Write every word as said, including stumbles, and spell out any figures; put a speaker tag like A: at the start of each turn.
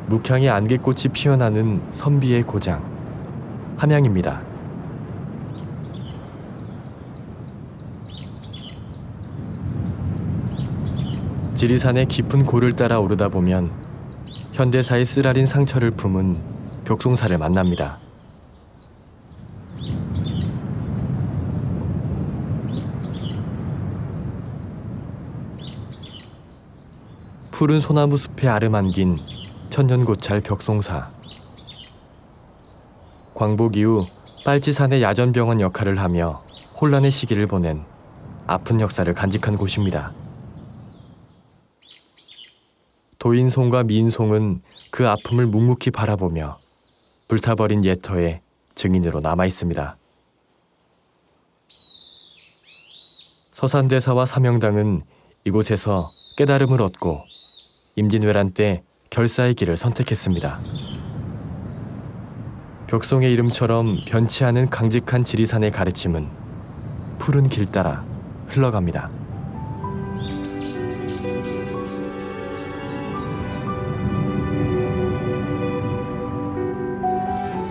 A: 묵향의 안개꽃이 피어나는 선비의 고장, 함양입니다. 지리산의 깊은 골을 따라 오르다 보면 현대사의 쓰라린 상처를 품은 벽송사를 만납니다. 푸른 소나무 숲에 아름안긴 천년고찰 벽송사. 광복 이후 빨치산의 야전병원 역할을 하며 혼란의 시기를 보낸 아픈 역사를 간직한 곳입니다. 도인송과 미인송은 그 아픔을 묵묵히 바라보며 불타버린 옛터의 증인으로 남아있습니다. 서산대사와 사명당은 이곳에서 깨달음을 얻고 임진왜란 때 결사의 길을 선택했습니다. 벽송의 이름처럼 변치 않은 강직한 지리산의 가르침은 푸른 길 따라 흘러갑니다.